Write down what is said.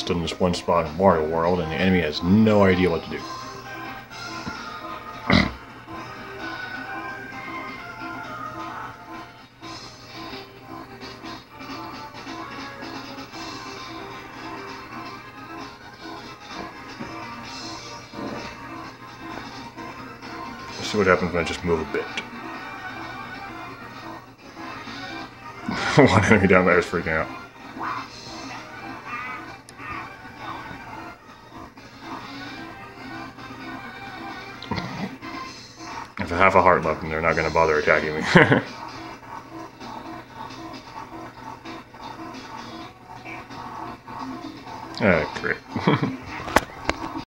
stood in this one spot in Wario World, and the enemy has no idea what to do. Let's see what happens when I just move a bit. One enemy down there is freaking out. If I have a heart left, then they're not going to bother attacking me.